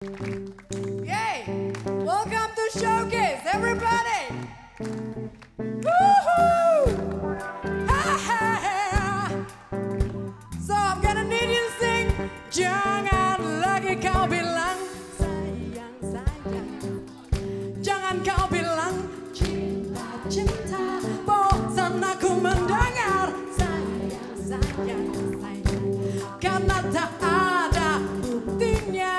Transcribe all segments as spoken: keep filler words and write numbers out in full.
Yay! Welcome to Showcase, everybody! Woohoo! So I'm gonna need you to sing. Jangan lagi kau bilang sayang sayang. Jangan kau bilang cinta cinta. Bosan aku mendengar sayang sayang sayang. Karena tak ada buktinya.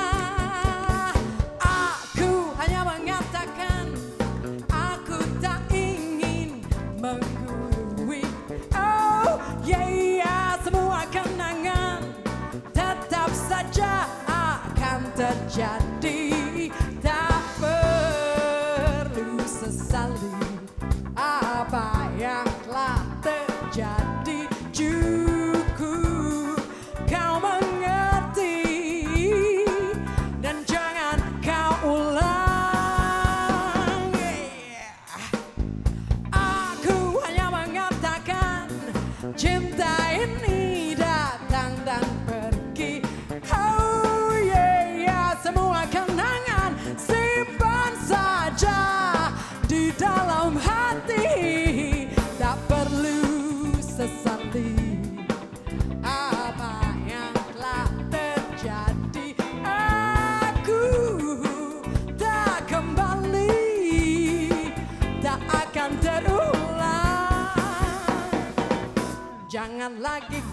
Aku hanya mengatakan aku tak ingin menggurui. Oh yeah, yeah. Semua kenangan tetap saja akan terjadi. Tak perlu sesali apa yang telah terjadi. Cukup kau mengerti dan jangan kau ulang. Yeah. Aku hanya mengatakan cinta ini datang dan pergi. Oh yeah, yeah. Semua kenangan simpan saja di dalam hati. Tak perlu sesali apa yang telah terjadi. Aku tak kembali, tak akan terulang. Jangan lagi